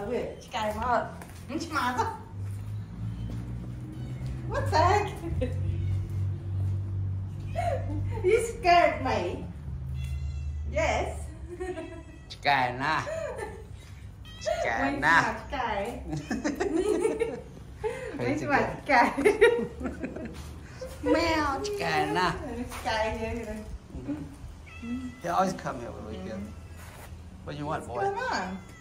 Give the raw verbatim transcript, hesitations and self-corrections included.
wait, scared him up. It's mother. What's that? You scared me. Yes. Scared na. Scared na. Scared. Mấy chú bạn scared. Meow, scared na. Scared here. They always come here when we get. What do you want, boy? What's going on?